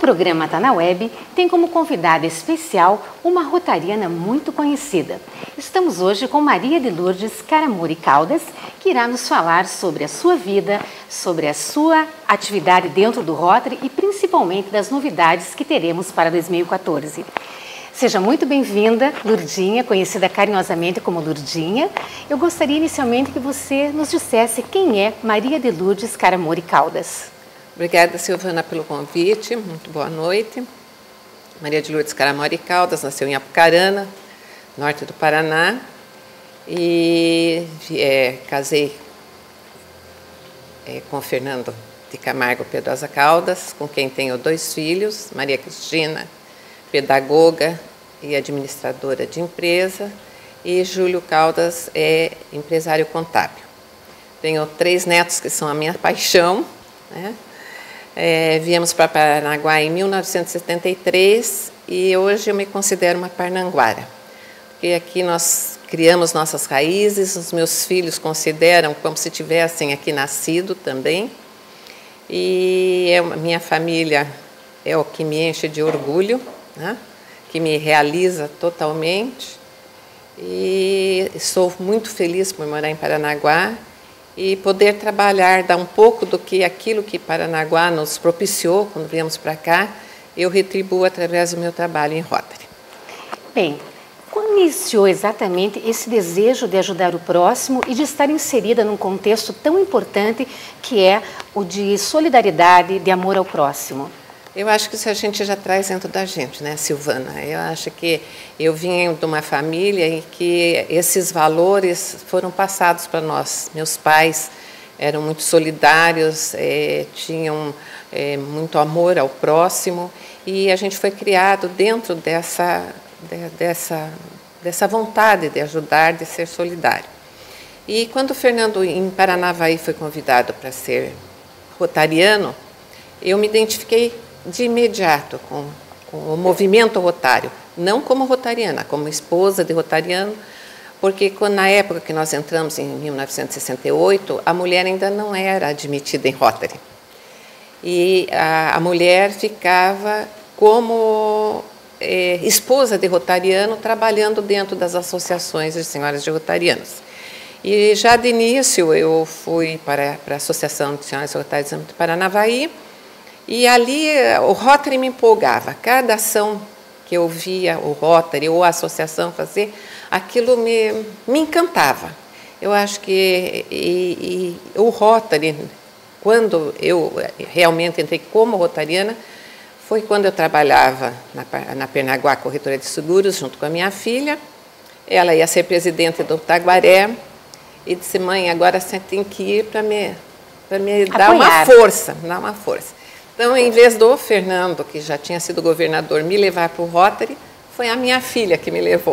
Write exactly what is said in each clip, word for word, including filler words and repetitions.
programa Tá na Web tem como convidada especial uma rotariana muito conhecida. Estamos hoje com Maria de Lourdes Caramuri Caldas, que irá nos falar sobre a sua vida, sobre a sua atividade dentro do Rotary e principalmente das novidades que teremos para dois mil e quatorze. Seja muito bem-vinda, Lourdinha, conhecida carinhosamente como Lourdinha. Eu gostaria inicialmente que você nos dissesse quem é Maria de Lourdes Caramuri Caldas. Obrigada, Silvana, pelo convite. Muito boa noite. Maria de Lourdes Caramuri Caldas nasceu em Apucarana, norte do Paraná. E é, casei é, com Fernando de Camargo Pedrosa Caldas, com quem tenho dois filhos, Maria Cristina, pedagoga e administradora de empresa, e Júlio Caldas é empresário contábil. Tenho três netos que são a minha paixão, né? É, viemos para Paranaguá em mil novecentos e setenta e três e hoje eu me considero uma parnanguara, porque aqui nós criamos nossas raízes, os meus filhos consideram como se tivessem aqui nascido também, e a minha família é o que me enche de orgulho, né? Que me realiza totalmente, e sou muito feliz por morar em Paranaguá e poder trabalhar, dar um pouco do que aquilo que Paranaguá nos propiciou quando viemos para cá, eu retribuo através do meu trabalho em Rotary. Bem, quando iniciou exatamente esse desejo de ajudar o próximo e de estar inserida num contexto tão importante que é o de solidariedade, de amor ao próximo? Eu acho que isso a gente já traz dentro da gente, né, Silvana? Eu acho que eu vim de uma família em que esses valores foram passados para nós. Meus pais eram muito solidários, é, tinham é, muito amor ao próximo, e a gente foi criado dentro dessa, de, dessa, dessa vontade de ajudar, de ser solidário. E quando o Fernando, em Paranavaí, foi convidado para ser rotariano, eu me identifiquei de imediato com, com o movimento rotário, não como rotariana, como esposa de rotariano, porque quando, na época que nós entramos, em mil novecentos e sessenta e oito, a mulher ainda não era admitida em Rotary. E a, a mulher ficava como é, esposa de rotariano, trabalhando dentro das associações de senhoras de rotarianos. E já de início eu fui para, para a Associação de Senhoras Rotarianas de Paranavaí, e ali o Rotary me empolgava. Cada ação que eu via o Rotary ou a associação fazer, aquilo me, me encantava. Eu acho que e, e, o Rotary, quando eu realmente entrei como rotariana, foi quando eu trabalhava na, na Paranaguá Corretora de Seguros, junto com a minha filha. Ela ia ser presidente do Taguaré, e disse: mãe, agora você tem que ir para me, para me dar uma força, dar uma força. Então, em vez do Fernando, que já tinha sido governador, me levar para o Rotary, foi a minha filha que me levou.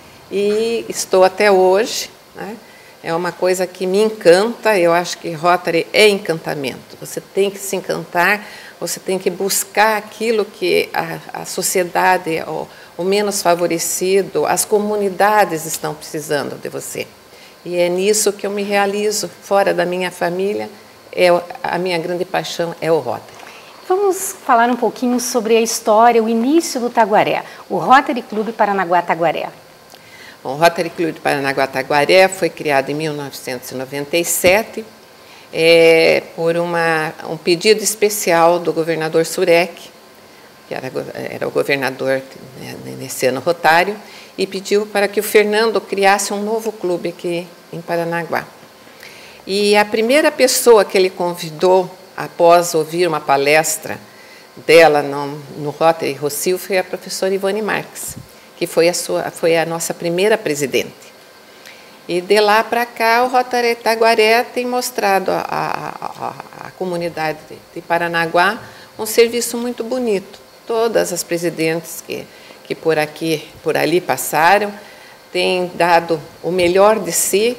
E estou até hoje, né? É uma coisa que me encanta. Eu acho que Rotary é encantamento. Você tem que se encantar, você tem que buscar aquilo que a, a sociedade, o, o menos favorecido, as comunidades estão precisando de você. E é nisso que eu me realizo. Fora da minha família, é, a minha grande paixão é o Rotary. Vamos falar um pouquinho sobre a história, o início do Taguaré, o Rotary Clube Paranaguá Taguaré. Bom, o Rotary Clube Paranaguá Taguaré foi criado em mil novecentos e noventa e sete é, por uma, um pedido especial do governador Surek, que era, era o governador, né, nesse ano rotário, e pediu para que o Fernando criasse um novo clube aqui em Paranaguá. E a primeira pessoa que ele convidou, após ouvir uma palestra dela no, no Rotary Rossio, foi a professora Ivone Marques, que foi a, sua, foi a nossa primeira presidente. E de lá para cá, o Rotary Taguaré tem mostrado à a, a, a comunidade de, de Paranaguá um serviço muito bonito. Todas as presidentes que, que por aqui, por ali passaram, têm dado o melhor de si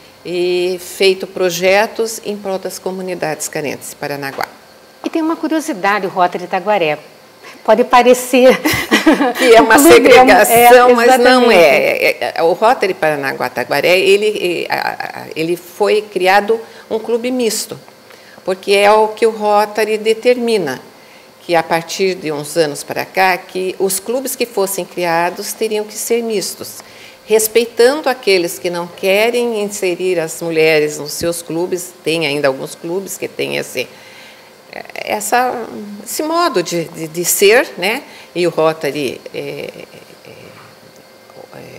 e feito projetos em prol das comunidades carentes de Paranaguá. E tem uma curiosidade, o Rotary Taguaré. Pode parecer que é uma segregação, é, mas não é. é, é o Rotary Paranaguá Taguaré, ele, ele foi criado um clube misto, porque é o que o Rotary determina, que a partir de uns anos para cá, que os clubes que fossem criados teriam que ser mistos, respeitando aqueles que não querem inserir as mulheres nos seus clubes. Tem ainda alguns clubes que têm esse, essa, esse modo de, de, de ser, né? E o Rotary é, é, é,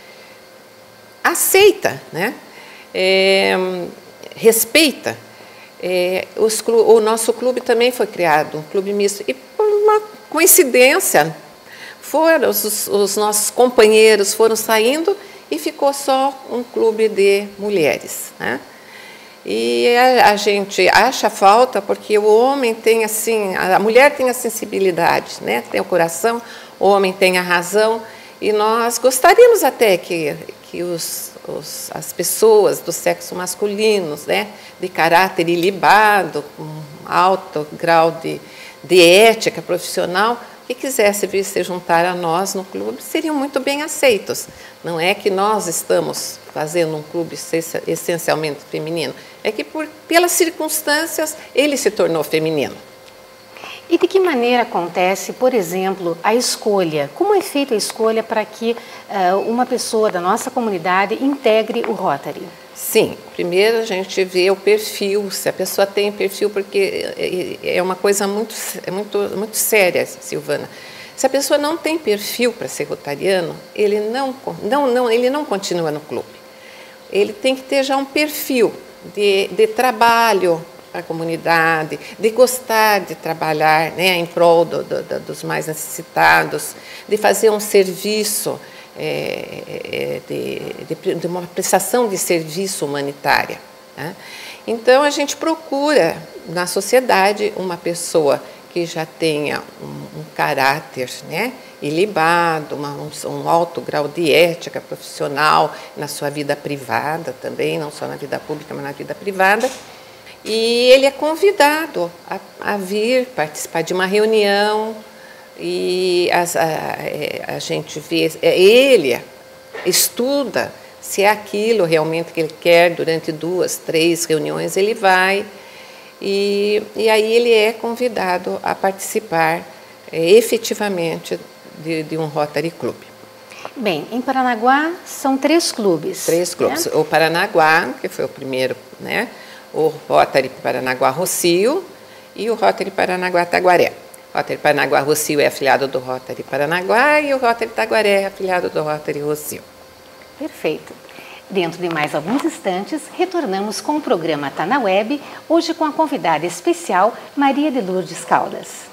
aceita, né? É, respeita. É, os, o nosso clube também foi criado, um clube misto, e por uma coincidência, foram, os, os nossos companheiros foram saindo e ficou só um clube de mulheres, né? E a, a gente acha falta porque o homem tem assim, a mulher tem a sensibilidade, né? Tem o coração, o homem tem a razão, e nós gostaríamos até que, que os, os, as pessoas do sexo masculino, né, de caráter ilibado, com alto grau de, de ética profissional, que quisesse vir se juntar a nós no clube, seriam muito bem aceitos. Não é que nós estamos fazendo um clube essencialmente feminino, é que por, pelas circunstâncias ele se tornou feminino. E de que maneira acontece, por exemplo, a escolha? Como é feita a escolha para que uh, uma pessoa da nossa comunidade integre o Rotary? Sim, primeiro a gente vê o perfil, se a pessoa tem perfil, porque é uma coisa muito, é muito, muito séria, Silvana. Se a pessoa não tem perfil para ser rotariano, ele não, não, não, ele não continua no clube. Ele tem que ter já um perfil de, de trabalho para a comunidade, de gostar de trabalhar, né, em prol do, do, dos mais necessitados, de fazer um serviço, é, de, de, de uma prestação de serviço humanitária, né? Então, a gente procura na sociedade uma pessoa que já tenha um, um caráter, né, ilibado, uma, um, um alto grau de ética profissional na sua vida privada também, não só na vida pública, mas na vida privada. E ele é convidado a, a vir participar de uma reunião e a, a, a gente vê, ele estuda se é aquilo realmente que ele quer. Durante duas, três reuniões ele vai e, e aí ele é convidado a participar é, efetivamente de, de um Rotary Club. Bem, em Paranaguá são três clubes. Três clubes. Né? O Paranaguá, que foi o primeiro, né? O Rotary Paranaguá Rocio e o Rotary Paranaguá Taguaré. O Rotary Paranaguá Rocio é afiliado do Rotary Paranaguá e o Rotary Taguaré é afiliado do Rotary Rocio. Perfeito. Dentro de mais alguns instantes, retornamos com o programa Tá na Web, hoje com a convidada especial Maria de Lourdes Caldas.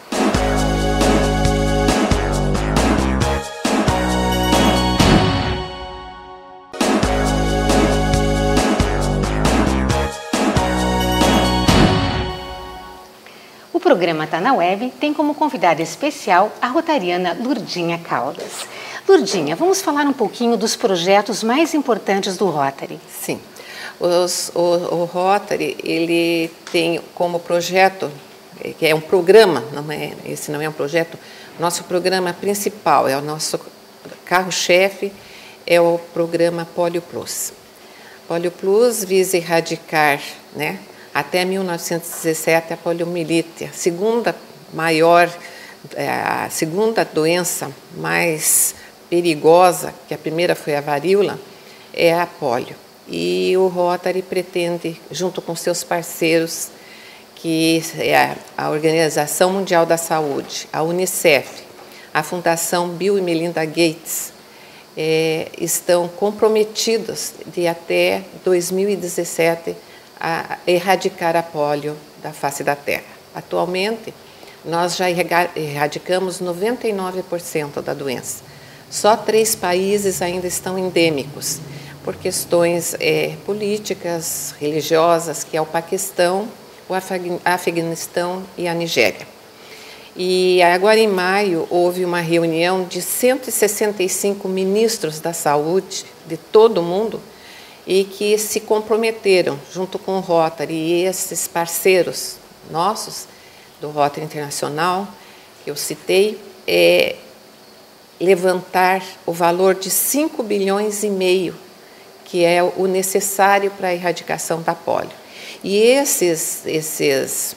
O programa Tá na Web tem como convidada especial a rotariana Lourdinha Caldas. Lourdinha, vamos falar um pouquinho dos projetos mais importantes do Rotary. Sim, Os, o, o Rotary ele tem como projeto, que é um programa, não é, esse não é um projeto, nosso programa principal, é o nosso carro-chefe, é o programa Polio Plus. Polio Plus visa erradicar, né, até mil novecentos e dezessete, a poliomielite, a segunda maior, a segunda doença mais perigosa, que a primeira foi a varíola, é a polio. E o Rotary pretende, junto com seus parceiros, que é a Organização Mundial da Saúde, a Unicef, a Fundação Bill e Melinda Gates, é, estão comprometidos de até dois mil e dezessete a erradicar a polio da face da Terra. Atualmente, nós já erradicamos noventa e nove por cento da doença. Só três países ainda estão endêmicos, por questões é, políticas, religiosas, que é o Paquistão, o Afeganistão e a Nigéria. E agora, em maio, houve uma reunião de cento e sessenta e cinco ministros da saúde de todo o mundo, e que se comprometeram, junto com o Rotary e esses parceiros nossos, do Rotary Internacional, que eu citei, é levantar o valor de cinco bilhões e meio, que é o necessário para a erradicação da polio. E esses, esses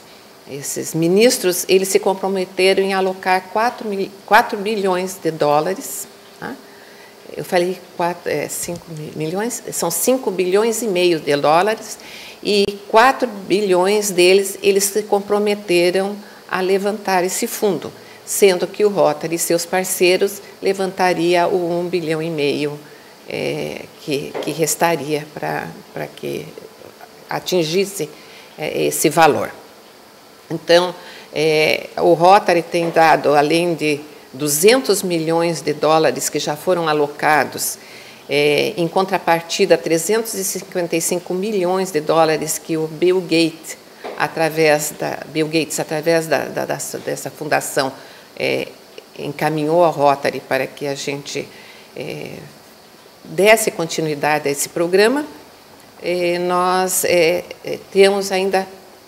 esses ministros, eles se comprometeram em alocar quatro bilhões de dólares. Tá? Eu falei quatro, é, cinco milhões, são cinco bilhões e meio de dólares, e quatro bilhões deles, eles se comprometeram a levantar esse fundo, sendo que o Rotary e seus parceiros levantaria o um bilhão e meio é, que, que restaria para que atingisse é, esse valor. Então, é, o Rotary tem dado, além de duzentos milhões de dólares que já foram alocados, é, em contrapartida, trezentos e cinquenta e cinco milhões de dólares que o Bill Gates, através da, Bill Gates, através da, da, dessa fundação, é, encaminhou ao Rotary para que a gente é, desse continuidade a esse programa. É, nós é, temos ainda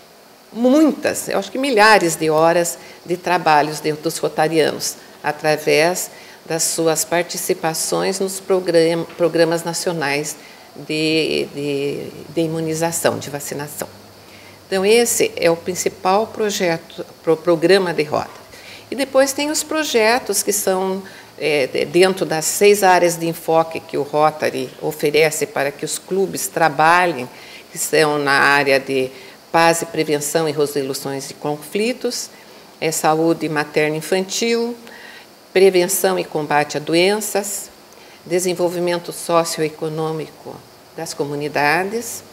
muitas, eu acho que milhares de horas de trabalhos dos rotarianos, através das suas participações nos programa, programas nacionais de, de, de imunização, de vacinação. Então, esse é o principal projeto, pro, programa de Rotary. E depois tem os projetos que são é, dentro das seis áreas de enfoque que o Rotary oferece para que os clubes trabalhem, que são na área de paz e prevenção e resoluções de conflitos, é saúde materno-infantil, prevenção e combate a doenças, desenvolvimento socioeconômico das comunidades.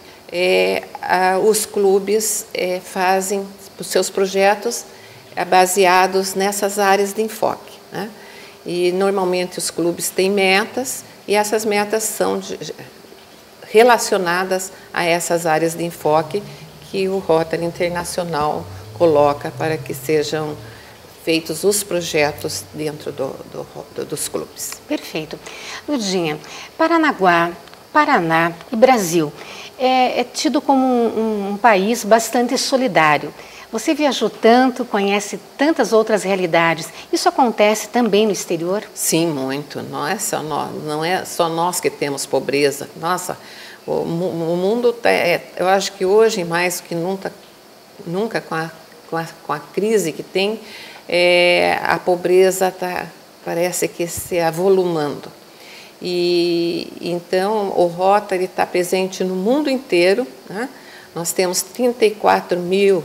É, a, os clubes é, fazem os seus projetos é, baseados nessas áreas de enfoque, né? E normalmente os clubes têm metas, e essas metas são de, relacionadas a essas áreas de enfoque que o Rotary Internacional coloca para que sejam feitos os projetos dentro do, do, do, dos clubes. Perfeito. Lurdinha, Paranaguá, Paraná e Brasil é, é tido como um, um, um país bastante solidário. Você viajou tanto, conhece tantas outras realidades. Isso acontece também no exterior? Sim, muito. Não é só nós, não é só nós que temos pobreza. Nossa, o, o mundo está... É, eu acho que hoje, mais do que nunca, nunca com, a, com, a, com a crise que tem, é, a pobreza tá, parece que se avolumando. E, então, o Rotary está presente no mundo inteiro, né? Nós temos trinta e quatro mil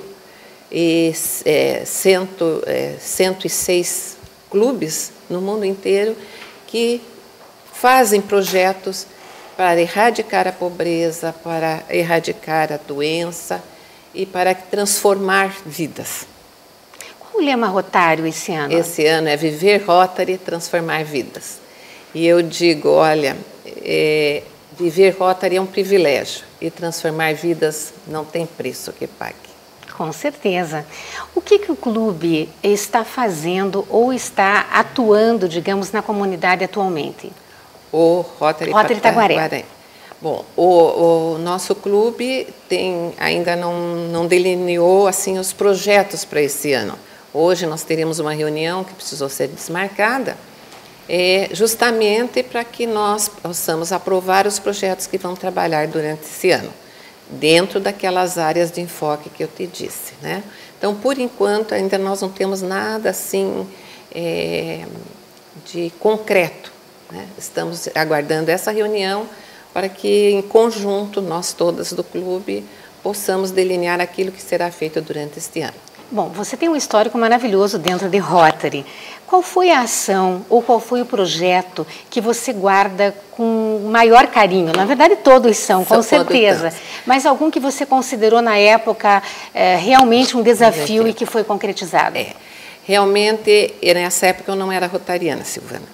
e é, cento, é, cento e seis clubes no mundo inteiro que fazem projetos para erradicar a pobreza, para erradicar a doença e para transformar vidas. Qual o lema Rotário esse ano? Esse ano é Viver Rotary, Transformar Vidas. E eu digo, olha, é, viver Rotary é um privilégio e transformar vidas não tem preço que pague. Com certeza. O que, que o clube está fazendo ou está atuando, digamos, na comunidade atualmente? O Rotary, Rotary Itaguaré. Bom, o, o nosso clube tem, ainda não, não delineou assim, os projetos para esse ano. Hoje nós teremos uma reunião que precisou ser desmarcada, é, justamente para que nós possamos aprovar os projetos que vão trabalhar durante esse ano, dentro daquelas áreas de enfoque que eu te disse, né? Então, por enquanto, ainda nós não temos nada assim é, de concreto, né? Estamos aguardando essa reunião para que, em conjunto, nós todas do clube possamos delinear aquilo que será feito durante este ano. Bom, você tem um histórico maravilhoso dentro de Rotary. Qual foi a ação ou qual foi o projeto que você guarda com maior carinho? Na verdade, todos são, com certeza. Mas algum que você considerou na época é, realmente um desafio e que foi concretizado? É, realmente, nessa época eu não era rotariana, Silvana.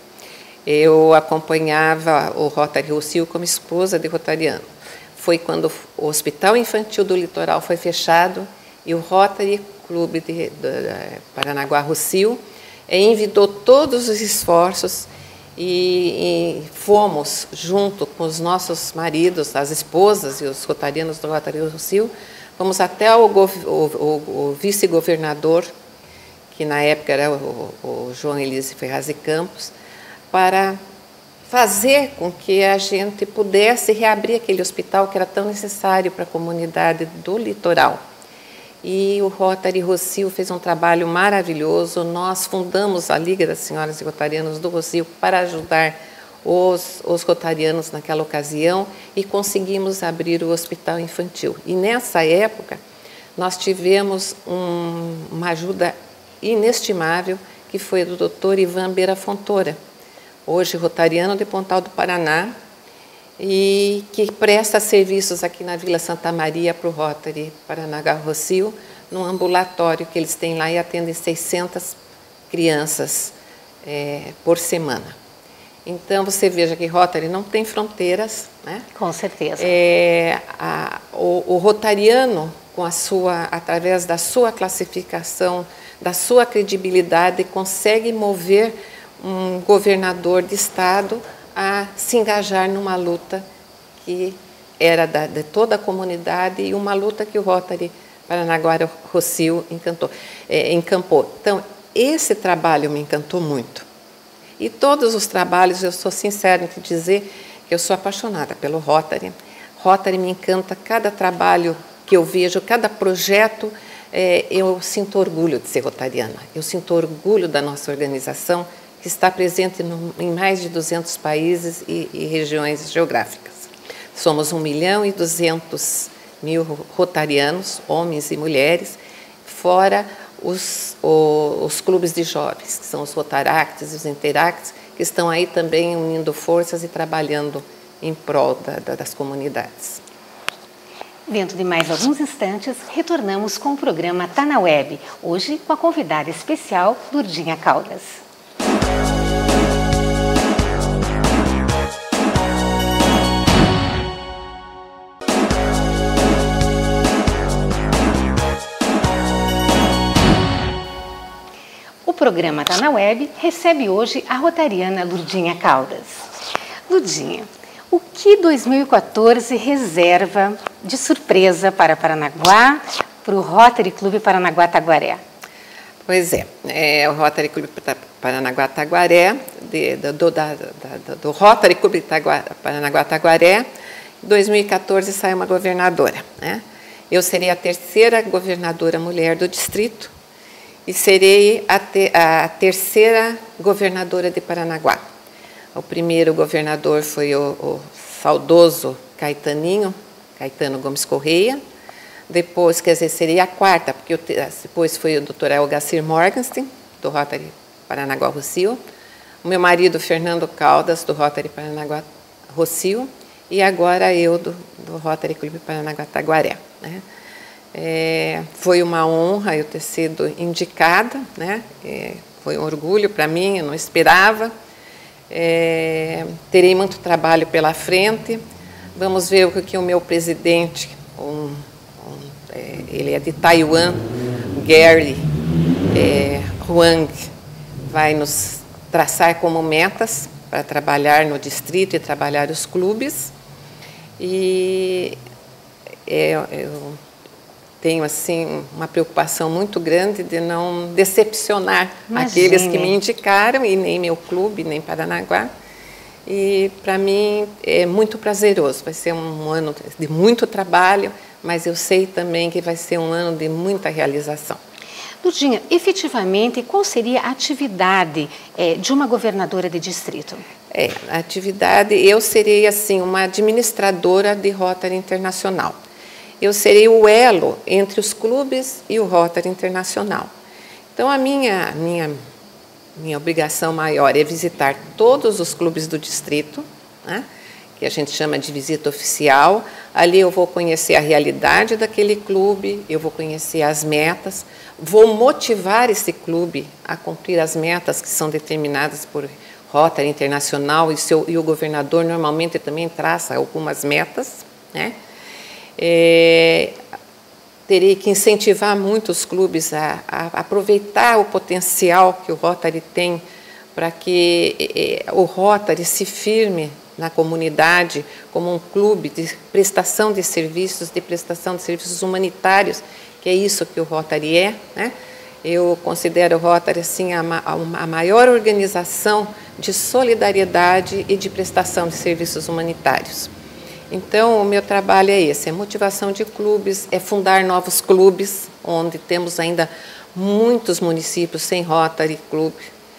Eu acompanhava o Rotary Rossio como esposa de rotariano. Foi quando o Hospital Infantil do Litoral foi fechado e o Rotary Clube de, de, de Paranaguá Rossio envidou todos os esforços e, e fomos, junto com os nossos maridos, as esposas e os rotarianos do Rotary Rossio, fomos até o, o, o, o vice-governador, que na época era o, o João Elise Ferraz de Campos, para fazer com que a gente pudesse reabrir aquele hospital que era tão necessário para a comunidade do litoral. e o Rotary Rossio fez um trabalho maravilhoso. Nós fundamos a Liga das Senhoras e Rotarianos do Rossio para ajudar os, os rotarianos naquela ocasião e conseguimos abrir o hospital infantil. E nessa época nós tivemos um, uma ajuda inestimável, que foi do doutor Ivan Beira Fontoura, hoje rotariano de Pontal do Paraná, e que presta serviços aqui na Vila Santa Maria para o Rotary Paranaguá Rossio, num ambulatório que eles têm lá e atendem seiscentas crianças é, por semana. Então, você veja que Rotary não tem fronteiras, né? Com certeza. É, a, o, o rotariano, com a sua, através da sua classificação, da sua credibilidade, consegue mover um governador de estado a se engajar numa luta que era da, de toda a comunidade e uma luta que o Rotary Paranaguá Rossio encantou, é, encampou. Então, esse trabalho me encantou muito. E todos os trabalhos, eu sou sincera em te dizer que eu sou apaixonada pelo Rotary. Rotary me encanta, cada trabalho que eu vejo, cada projeto, é, eu sinto orgulho de ser rotariana. Eu sinto orgulho da nossa organização, que está presente no, em mais de duzentos países e, e regiões geográficas. Somos um milhão e duzentos mil rotarianos, homens e mulheres, fora os, o, os clubes de jovens, que são os Rotaractes e os Interactes, que estão aí também unindo forças e trabalhando em prol da, da, das comunidades. Dentro de mais alguns instantes, retornamos com o programa Tá na Web, hoje com a convidada especial, Lourdinha Caldas. O programa Tá na Web recebe hoje a rotariana Lourdinha Caldas. Lourdinha, o que dois mil e quatorze reserva de surpresa para Paranaguá, para o Rotary Clube Paranaguá Taguaré? Pois é, é o Rotary Clube Paranaguá Taguaré, de, do, da, da, do Rotary Clube Paranaguá Taguaré, em dois mil e quatorze sai uma governadora, né? Eu serei a terceira governadora mulher do distrito e serei a, te, a terceira governadora de Paranaguá. O primeiro governador foi o, o saudoso Caetaninho, Caetano Gomes Correia. Depois, quer dizer, seria a quarta, porque eu, depois foi o doutor Elgacir Morgenstern, do Rotary Paranaguá Rossio. O meu marido, Fernando Caldas, do Rotary Paranaguá Rossio. E agora eu, do, do Rotary Clube Paranaguá Taguaré, né? É, foi uma honra eu ter sido indicada, né? É, foi um orgulho para mim, eu não esperava. É, terei muito trabalho pela frente. Vamos ver o que o meu presidente, um, um, é, ele é de Taiwan, Gary é, Huang, vai nos traçar como metas para trabalhar no distrito e trabalhar os clubes. E é, eu tenho assim uma preocupação muito grande de não decepcionar Imagine. aqueles que me indicaram, e nem meu clube, nem Paranaguá. E para mim é muito prazeroso, vai ser um ano de muito trabalho, mas eu sei também que vai ser um ano de muita realização. Lourdinha, efetivamente, qual seria a atividade é, de uma governadora de distrito? É, a atividade, eu serei assim uma administradora de Rotary Internacional. Eu serei o elo entre os clubes e o Rotary Internacional. Então, a minha, minha, minha obrigação maior é visitar todos os clubes do distrito, né, que a gente chama de visita oficial. Ali eu vou conhecer a realidade daquele clube, eu vou conhecer as metas, vou motivar esse clube a cumprir as metas que são determinadas por Rotary Internacional, e, seu, e o governador normalmente também traça algumas metas, né? É, terei que incentivar muito os clubes a, a aproveitar o potencial que o Rotary tem para que é, o Rotary se firme na comunidade como um clube de prestação de serviços, de prestação de serviços humanitários, que é isso que o Rotary é, né? Eu considero o Rotary assim, a, a maior organização de solidariedade e de prestação de serviços humanitários. Então, o meu trabalho é esse, é motivação de clubes, é fundar novos clubes, onde temos ainda muitos municípios sem Rotary Club,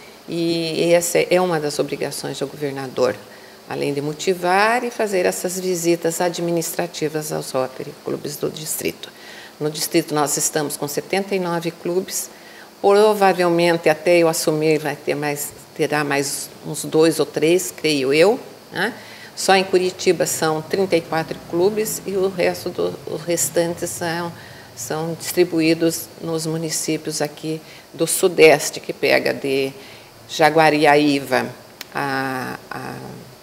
e essa é uma das obrigações do governador, além de motivar e fazer essas visitas administrativas aos Rotary Clubes do distrito. No distrito nós estamos com setenta e nove clubes, provavelmente até eu assumir vai ter mais, terá mais uns dois ou três, creio eu, né? Só em Curitiba são trinta e quatro clubes e o resto do, os restantes são, são distribuídos nos municípios aqui do Sudeste, que pega de Jaguariaíva, a, a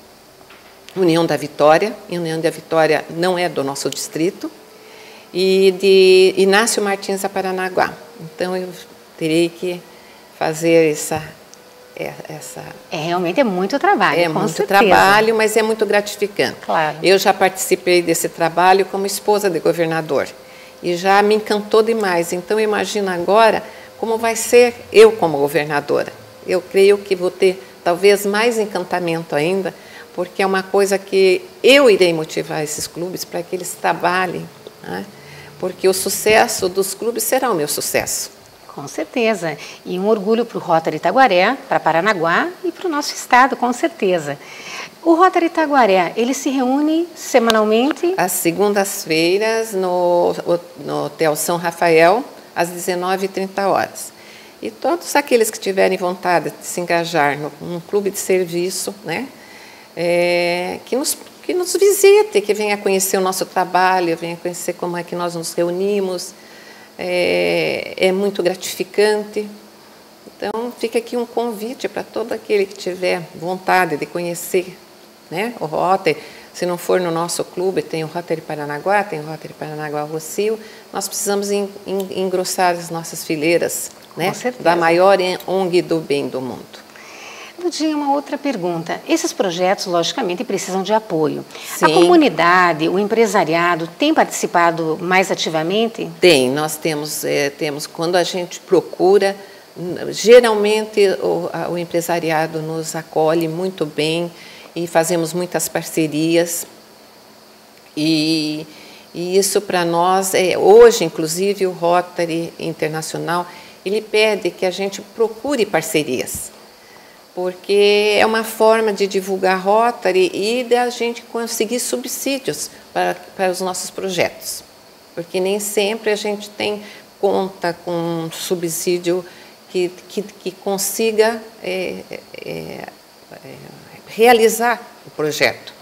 União da Vitória, e a União da Vitória não é do nosso distrito, e de Inácio Martins a Paranaguá. Então, eu terei que fazer essa... essa é, realmente é muito trabalho, É com muito certeza. trabalho, mas é muito gratificante. Claro. Eu já participei desse trabalho como esposa de governador, e já me encantou demais. Então, imagina agora como vai ser eu como governadora. Eu creio que vou ter talvez mais encantamento ainda, porque é uma coisa que eu irei motivar esses clubes para que eles trabalhem, né? Porque o sucesso dos clubes será o meu sucesso. Com certeza. E um orgulho para o Rotary Itaguaré, para Paranaguá e para o nosso estado, com certeza. O Rotary Itaguaré, ele se reúne semanalmente? Às segundas-feiras, no, no Hotel São Rafael, às dezenove e trinta horas. E todos aqueles que tiverem vontade de se engajar no, num clube de serviço, né, é, que, nos, que nos visite, que venha conhecer o nosso trabalho, venha conhecer como é que nós nos reunimos. É, é muito gratificante. Então, fica aqui um convite para todo aquele que tiver vontade de conhecer, né, o Rotary. Se não for no nosso clube, tem o Rotary Paranaguá, tem o Rotary Paranaguá Rocio. Nós precisamos en, en, engrossar as nossas fileiras, né, da maior O N G do bem do mundo. Ludinha, uma outra pergunta. Esses projetos, logicamente, precisam de apoio. Sim. A comunidade, o empresariado, tem participado mais ativamente? Tem. Nós temos, é, temos quando a gente procura, geralmente o, a, o empresariado nos acolhe muito bem e fazemos muitas parcerias. E, e isso para nós, é, hoje, inclusive, o Rotary Internacional, ele pede que a gente procure parcerias, porque é uma forma de divulgar Rotary e de a gente conseguir subsídios para, para os nossos projetos. Porque nem sempre a gente tem conta com um subsídio que, que, que consiga é, é, é, realizar o projeto.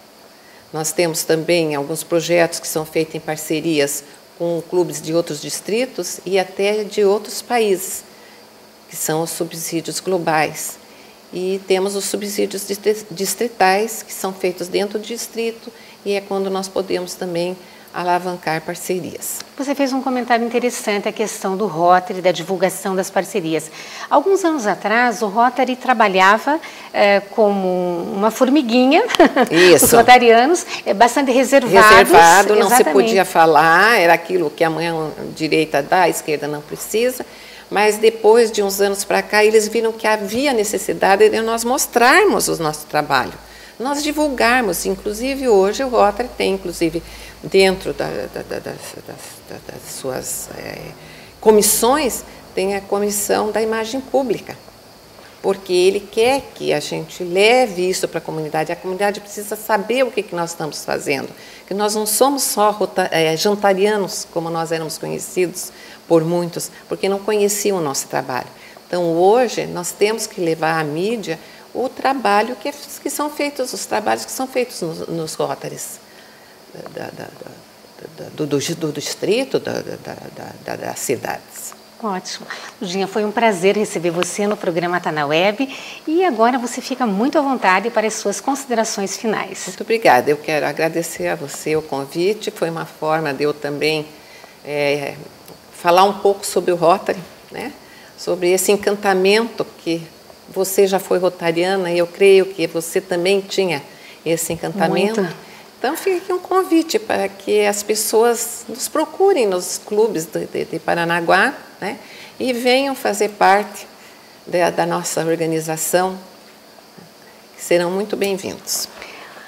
Nós temos também alguns projetos que são feitos em parcerias com clubes de outros distritos e até de outros países, que são os subsídios globais. E temos os subsídios distritais, que são feitos dentro do distrito, e é quando nós podemos também alavancar parcerias. Você fez um comentário interessante, a questão do Rotary, da divulgação das parcerias. Alguns anos atrás, o Rotary trabalhava é, como uma formiguinha, Isso. Os rotarianos, é, bastante reservados. Reservado, não exatamente. Se podia falar, era aquilo que a mão direita dá, a esquerda não precisa. Mas depois de uns anos para cá, eles viram que havia necessidade de nós mostrarmos o nosso trabalho, nós divulgarmos. Inclusive, hoje o Rotary tem, inclusive, dentro da, da, da, das, das, das suas é, comissões, tem a comissão da imagem pública, porque ele quer que a gente leve isso para a comunidade. A comunidade precisa saber o que, que nós estamos fazendo, que nós não somos só rota, é, jantarianos, como nós éramos conhecidos por muitos, porque não conheciam o nosso trabalho. Então, hoje, nós temos que levar à mídia o trabalho que, que são feitos, os trabalhos que são feitos nos, nos Rotarys da, da, da, do, do, do distrito, da, da, da, das cidades. Ótimo. Ludinha, foi um prazer receber você no programa Tá na Web, e agora você fica muito à vontade para as suas considerações finais. Muito obrigada. Eu quero agradecer a você o convite. Foi uma forma de eu também é, falar um pouco sobre o Rotary, né? Sobre esse encantamento que você já foi rotariana e eu creio que você também tinha esse encantamento. Muito. Então, fica aqui um convite para que as pessoas nos procurem nos clubes de, de, de Paranaguá, né? E venham fazer parte da, da nossa organização, que serão muito bem-vindos.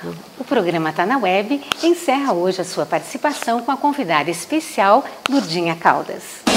O programa Tá na Web encerra hoje a sua participação com a convidada especial, Lurdinha Caldas.